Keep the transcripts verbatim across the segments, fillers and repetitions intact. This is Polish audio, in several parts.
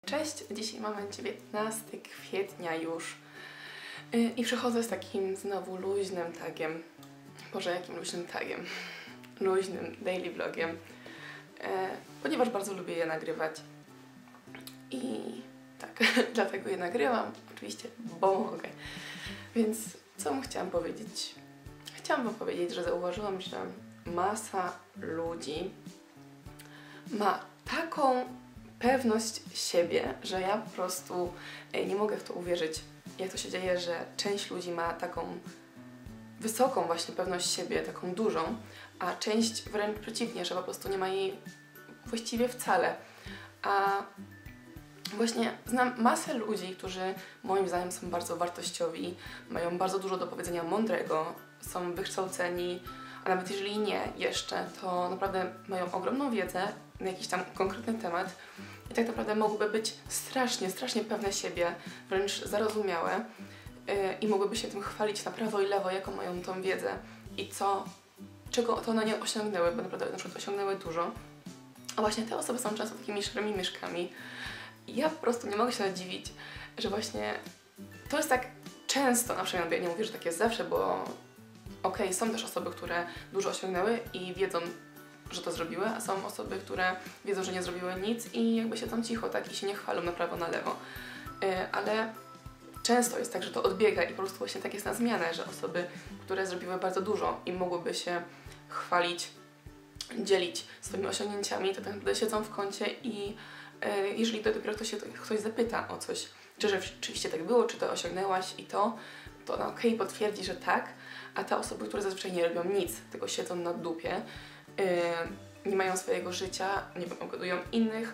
Cześć, dzisiaj mamy dziewiętnastego kwietnia już i przychodzę z takim znowu luźnym tagiem. Boże, jakim luźnym tagiem? Luźnym daily vlogiem, ponieważ bardzo lubię je nagrywać i tak, dlatego je nagrywam, oczywiście, bo mogę. Więc co mu chciałam powiedzieć? Chciałam wam powiedzieć, że zauważyłam, że masa ludzi ma taką pewność siebie, że ja po prostu nie mogę w to uwierzyć, jak to się dzieje, że część ludzi ma taką wysoką właśnie pewność siebie, taką dużą, a część wręcz przeciwnie, że po prostu nie ma jej właściwie wcale. A właśnie znam masę ludzi, którzy moim zdaniem są bardzo wartościowi, mają bardzo dużo do powiedzenia mądrego, są wykształceni, a nawet jeżeli nie jeszcze, to naprawdę mają ogromną wiedzę na jakiś tam konkretny temat i tak naprawdę mogłyby być strasznie, strasznie pewne siebie, wręcz zarozumiałe yy, i mogłyby się tym chwalić na prawo i lewo, jaką mają tą wiedzę i co, czego to one nie osiągnęły, bo naprawdę na przykład osiągnęły dużo. A właśnie te osoby są często takimi szarymi myszkami. I ja po prostu nie mogę się nadziwić, że właśnie to jest tak często, na przykład ja nie mówię, że tak jest zawsze, bo okej, okay, są też osoby, które dużo osiągnęły i wiedzą, że to zrobiły, a są osoby, które wiedzą, że nie zrobiły nic i jakby siedzą cicho, tak, i się nie chwalą na prawo, na lewo. Yy, ale często jest tak, że to odbiega i po prostu właśnie tak jest na zmianę, że osoby, które zrobiły bardzo dużo i mogłyby się chwalić, dzielić swoimi osiągnięciami, to tak naprawdę siedzą w kącie i yy, jeżeli to dopiero ktoś się ktoś zapyta o coś, czy rzeczywiście tak było, czy to osiągnęłaś i to, to no okej, okay, potwierdzi, że tak, a te osoby, które zazwyczaj nie robią nic, tylko siedzą na dupie, Yy, nie mają swojego życia, nie pogodują innych,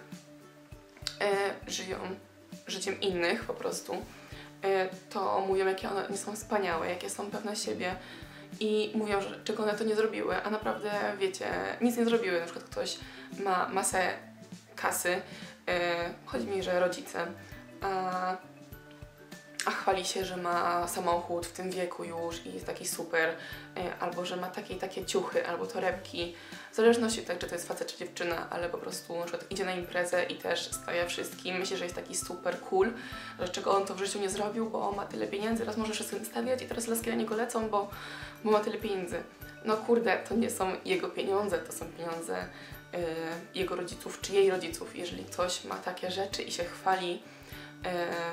yy, żyją życiem innych po prostu, yy, to mówią, jakie one nie są wspaniałe, jakie są pewne siebie i mówią, że czego one to nie zrobiły, a naprawdę, wiecie, nic nie zrobiły. Na przykład ktoś ma masę kasy, yy, chodzi mi, że rodzice, a a chwali się, że ma samochód w tym wieku już i jest taki super, albo że ma takie i takie ciuchy, albo torebki, w zależności od tego, czy to jest facet czy dziewczyna, ale po prostu na przykład idzie na imprezę i też stawia wszystkim, myśli, że jest taki super cool, że czego on to w życiu nie zrobił, bo ma tyle pieniędzy, teraz może wszystkim stawiać i teraz laski na niego lecą, bo, bo ma tyle pieniędzy. No kurde, to nie są jego pieniądze, to są pieniądze yy, jego rodziców czy jej rodziców. Jeżeli ktoś ma takie rzeczy i się chwali yy,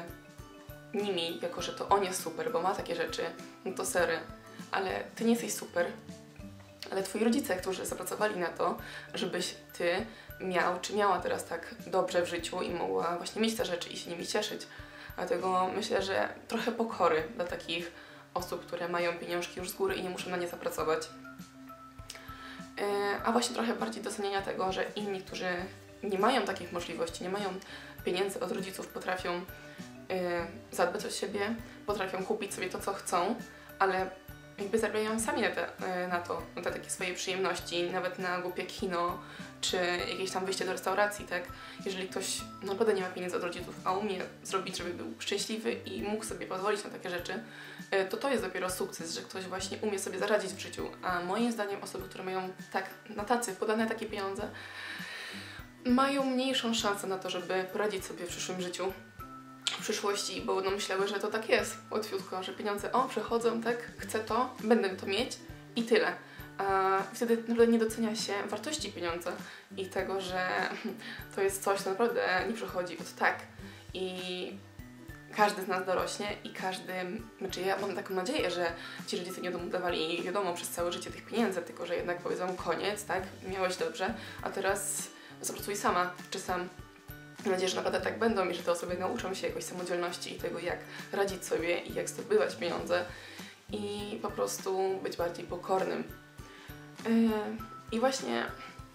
nimi, jako że to on jest super, bo ma takie rzeczy, no to sery, ale ty nie jesteś super, ale twoi rodzice, którzy zapracowali na to, żebyś ty miał, czy miała teraz tak dobrze w życiu i mogła właśnie mieć te rzeczy i się nimi cieszyć. Dlatego myślę, że trochę pokory dla takich osób, które mają pieniążki już z góry i nie muszą na nie zapracować. Yy, a właśnie trochę bardziej docenienia tego, że inni, którzy nie mają takich możliwości, nie mają pieniędzy od rodziców, potrafią Yy, zadbać o siebie, potrafią kupić sobie to, co chcą, ale jakby zarabiają sami na, te, yy, na to, na te takie swoje przyjemności, nawet na głupie kino, czy jakieś tam wyjście do restauracji, tak? Jeżeli ktoś naprawdę nie ma pieniędzy od rodziców, a umie zrobić, żeby był szczęśliwy i mógł sobie pozwolić na takie rzeczy, yy, to to jest dopiero sukces, że ktoś właśnie umie sobie zaradzić w życiu, a moim zdaniem osoby, które mają tak na tacy podane takie pieniądze, mają mniejszą szansę na to, żeby poradzić sobie w przyszłym życiu, w przyszłości, bo będą myślały, że to tak jest, łatwiutko, że pieniądze, o, przychodzą, tak, chcę to, będę to mieć i tyle. A wtedy naprawdę nie docenia się wartości pieniądza i tego, że to jest coś, co naprawdę nie przychodzi od tak. I każdy z nas dorośnie i każdy, znaczy ja mam taką nadzieję, że ci rodzice nie będą dawali wiadomo przez całe życie tych pieniędzy, tylko że jednak powiedzą koniec, tak, miałeś dobrze, a teraz zapracuj sama, czy sam. Mam nadzieję, że naprawdę tak będą i że te osoby nauczą się jakoś samodzielności i tego, jak radzić sobie i jak zdobywać pieniądze i po prostu być bardziej pokornym. Yy, I właśnie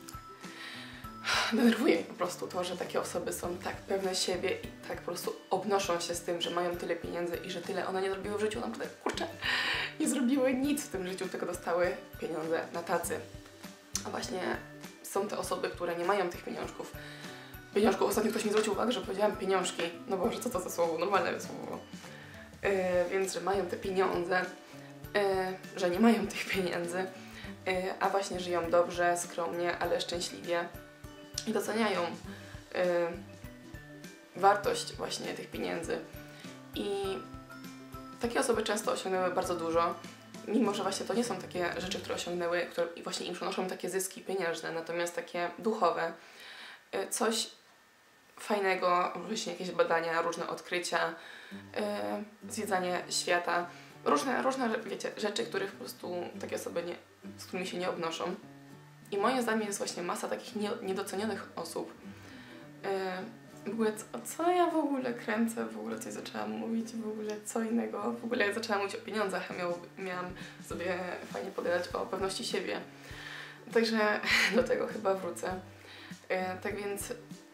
denerwuje mnie po prostu to, że takie osoby są tak pewne siebie i tak po prostu obnoszą się z tym, że mają tyle pieniędzy i że tyle one nie zrobiły w życiu. Naprawdę, kurczę, nie zrobiły nic w tym życiu, tylko dostały pieniądze na tacy. A właśnie są te osoby, które nie mają tych pieniążków. Pieniążków. Ostatnio ktoś mi zwrócił uwagę, że powiedziałam pieniążki. No Boże, co to za słowo? Normalne słowo. Yy, więc, że mają te pieniądze, yy, że nie mają tych pieniędzy, yy, a właśnie żyją dobrze, skromnie, ale szczęśliwie i doceniają yy, wartość właśnie tych pieniędzy. I takie osoby często osiągnęły bardzo dużo, mimo że właśnie to nie są takie rzeczy, które osiągnęły, które właśnie im przynoszą takie zyski pieniężne, natomiast takie duchowe, coś fajnego, właśnie jakieś badania, różne odkrycia, yy, zwiedzanie świata, różne, różne wiecie, rzeczy, których po prostu takie osoby, nie, z którymi się nie obnoszą. I moim zdaniem jest właśnie masa takich nie, niedocenionych osób. Yy, w ogóle co, co ja w ogóle kręcę, w ogóle coś zaczęłam mówić, w ogóle co innego, w ogóle zaczęłam mówić o pieniądzach, a miał, miałam sobie fajnie pogadać o pewności siebie. Także do tego chyba wrócę. Yy, tak więc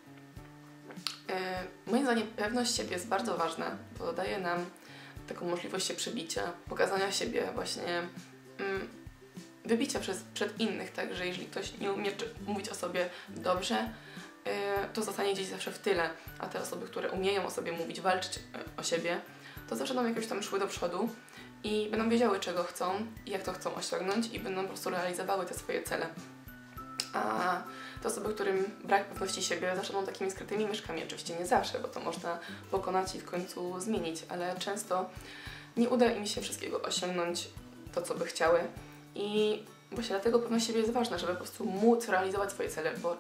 Yy, moim zdaniem pewność siebie jest bardzo ważna, bo daje nam taką możliwość się przebicia, pokazania siebie właśnie, yy, wybicia przez, przed innych, tak, że jeżeli ktoś nie umie mówić o sobie dobrze, yy, to zostanie gdzieś zawsze w tyle, a te osoby, które umieją o sobie mówić, walczyć yy, o siebie, to zawsze będą jakoś tam szły do przodu i będą wiedziały, czego chcą i jak to chcą osiągnąć i będą po prostu realizowały te swoje cele. A te osoby, którym brak pewności siebie, zawsze są takimi skrytymi myszkami. Oczywiście nie zawsze, bo to można pokonać i w końcu zmienić, ale często nie uda im się wszystkiego osiągnąć to, co by chciały. I właśnie dlatego pewność siebie jest ważna, żeby po prostu móc realizować swoje cele, bo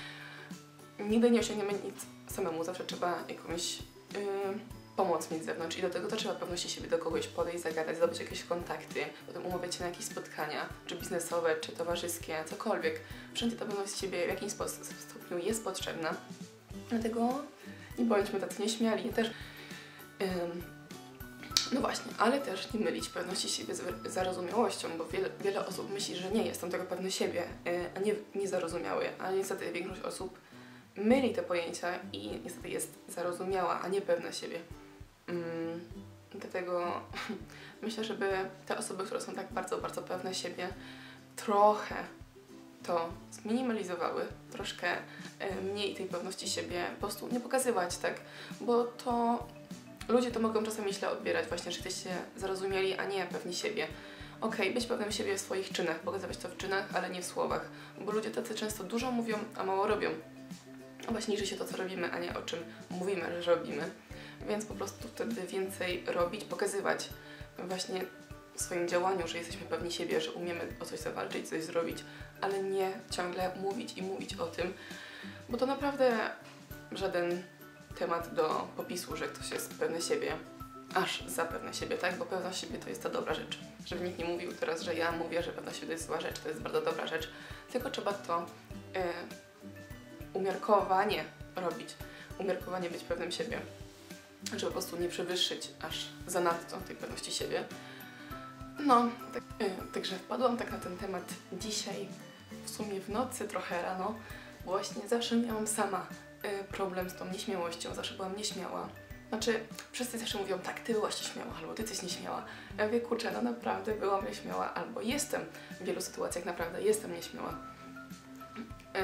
nigdy nie osiągniemy nic samemu, zawsze trzeba jakąś yy, pomoc mieć z zewnątrz i do tego to trzeba pewności siebie, do kogoś podejść, zagadać, zdobyć jakieś kontakty, potem umawiać się na jakieś spotkania, czy biznesowe, czy towarzyskie, cokolwiek. Wszędzie ta pewność siebie w jakimś stopniu jest potrzebna, dlatego nie bądźmy tacy nieśmiali. Też, ym, no właśnie, ale też nie mylić pewności siebie z zarozumiałością, bo wiele, wiele osób myśli, że nie jestem tego pewny siebie, yy, a nie, nie zarozumiały, ale niestety większość osób myli te pojęcia i niestety jest zarozumiała, a nie pewna siebie. Mm, dlatego myślę, żeby te osoby, które są tak bardzo, bardzo pewne siebie, trochę to zminimalizowały, troszkę y, mniej tej pewności siebie, po prostu nie pokazywać, tak, bo to ludzie to mogą czasami źle odbierać właśnie, że jesteście zarozumiali, a nie pewni siebie. Okej, okay, być pewnym siebie w swoich czynach, pokazywać to w czynach, ale nie w słowach, bo ludzie tacy często dużo mówią, a mało robią. Właśnie liczy się to, co robimy, a nie o czym mówimy, że robimy. Więc po prostu wtedy więcej robić, pokazywać właśnie w swoim działaniu, że jesteśmy pewni siebie, że umiemy o coś zawalczyć, coś zrobić, ale nie ciągle mówić i mówić o tym, bo to naprawdę żaden temat do popisu, że ktoś jest pewny siebie, aż za pewny siebie, tak? Bo pewność siebie to jest ta dobra rzecz. Żeby nikt nie mówił teraz, że ja mówię, że pewność siebie to jest zła rzecz, to jest bardzo dobra rzecz, tylko trzeba to yy, umiarkowanie robić, umiarkowanie być pewnym siebie, żeby po prostu nie przewyższyć aż zanadto tej pewności siebie. No, tak, yy, także wpadłam tak na ten temat dzisiaj, w sumie w nocy, trochę rano, bo właśnie zawsze miałam sama yy, problem z tą nieśmiałością, zawsze byłam nieśmiała. Znaczy, wszyscy zawsze mówią, tak, ty byłaś nieśmiała, albo ty coś nieśmiała. Ja mówię, kurczę, no naprawdę byłam nieśmiała, albo jestem w wielu sytuacjach, naprawdę jestem nieśmiała. Yy,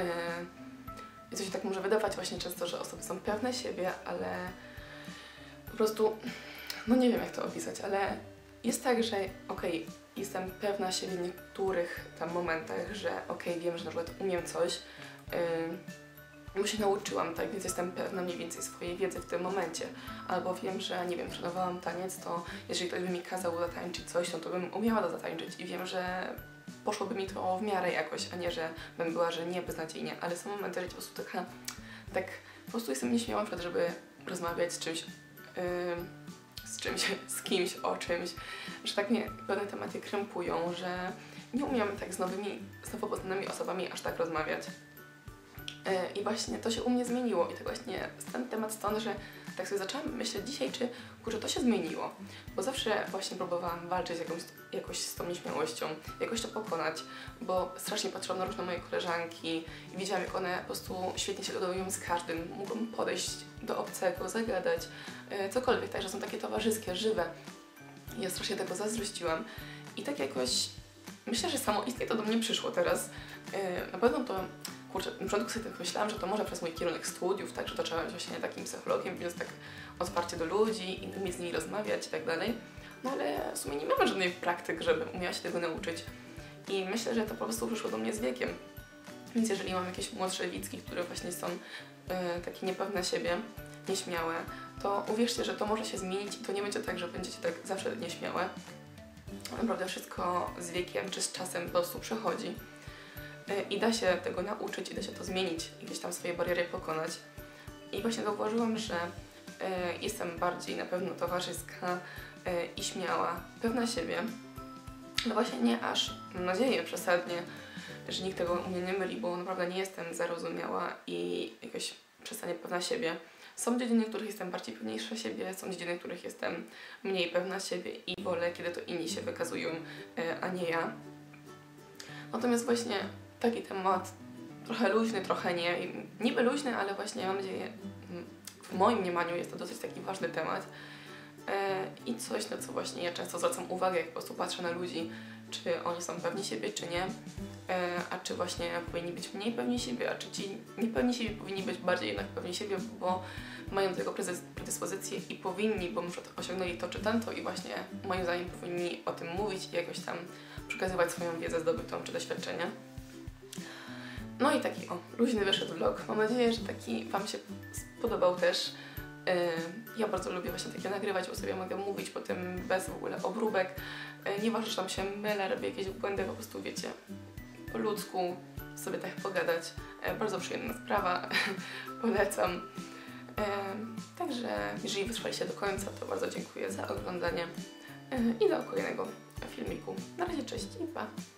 I to się tak może wydawać właśnie często, że osoby są pewne siebie, ale po prostu, no nie wiem jak to opisać, ale jest tak, że okej, okay, jestem pewna siebie w niektórych tam momentach, że okej, okay, wiem, że na przykład umiem coś, yy, bo się nauczyłam, tak, więc jestem pewna mniej więcej swojej wiedzy w tym momencie. Albo wiem, że, nie wiem, trenowałam taniec, to jeżeli ktoś by mi kazał zatańczyć coś, no to bym umiała to zatańczyć i wiem, że poszłoby mi to w miarę jakoś, a nie, że bym była, że nie, beznadziejnie, ale są momenty, że po prostu taka, tak, po prostu jestem nieśmiała na przykład, żeby rozmawiać z czymś, yy, z czymś, z kimś, o czymś, że tak mnie pewne tematy krępują, że nie umiem tak z nowymi, z nowo poznanymi osobami aż tak rozmawiać. Yy, I właśnie to się u mnie zmieniło i tak właśnie ten temat stąd, że tak sobie zaczęłam myśleć dzisiaj, czy kurczę, to się zmieniło, bo zawsze właśnie próbowałam walczyć jakąś, jakoś z tą nieśmiałością, jakoś to pokonać, bo strasznie patrzyłam na różne moje koleżanki i widziałam, jak one po prostu świetnie się dogadują z każdym, mogą podejść do obcego, zagadać, yy, cokolwiek, także są takie towarzyskie, żywe. I ja strasznie tego zazdrościłam i tak jakoś, myślę, że samoistnie to do mnie przyszło teraz. Yy, na pewno to kurczę, na początku sobie tak myślałam, że to może przez mój kierunek studiów, tak, że zaczęłam być właśnie takim psychologiem, więc tak otwarcie do ludzi i umieć z nimi rozmawiać i tak dalej. No ale w sumie nie miałam żadnej praktyk, żebym umiała się tego nauczyć. I myślę, że to po prostu przyszło do mnie z wiekiem. Więc jeżeli mam jakieś młodsze widzki, które właśnie są yy, takie niepewne siebie, nieśmiałe, to uwierzcie, że to może się zmienić i to nie będzie tak, że będziecie tak zawsze nieśmiałe. Naprawdę wszystko z wiekiem czy z czasem po prostu przechodzi i da się tego nauczyć, i da się to zmienić i gdzieś tam swoje bariery pokonać. I właśnie zauważyłam, że jestem bardziej na pewno towarzyska i śmiała, pewna siebie. No właśnie nie aż, mam nadzieję, przesadnie, że nikt tego u mnie nie myli, bo naprawdę nie jestem zarozumiała i jakoś przesadnie pewna siebie. Są dziedziny, w których jestem bardziej pewniejsza siebie, są dziedziny, w których jestem mniej pewna siebie i wolę, kiedy to inni się wykazują, a nie ja. Natomiast właśnie taki temat trochę luźny, trochę nie. Niby luźny, ale właśnie mam nadzieję, w moim mniemaniu jest to dosyć taki ważny temat. I coś, na co właśnie ja często zwracam uwagę, jak po prostu patrzę na ludzi, czy oni są pewni siebie, czy nie, a czy właśnie powinni być mniej pewni siebie, a czy ci niepewni siebie powinni być bardziej jednak pewni siebie, bo mają do tego predyspozycje i powinni, bo może osiągnęli to czy tamto i właśnie moim zdaniem powinni o tym mówić i jakoś tam przekazywać swoją wiedzę zdobytą czy doświadczenia. No i taki o, luźny wyszedł vlog. Mam nadzieję, że taki Wam się spodobał też. Ja bardzo lubię właśnie takie nagrywać, bo sobie mogę mówić potem bez w ogóle obróbek. Nieważne, że tam się mylę, robię jakieś błędy, po prostu wiecie, po ludzku sobie tak pogadać. Bardzo przyjemna sprawa, polecam. Także jeżeli wytrwaliście do końca, to bardzo dziękuję za oglądanie i do kolejnego filmiku. Na razie, cześć i pa!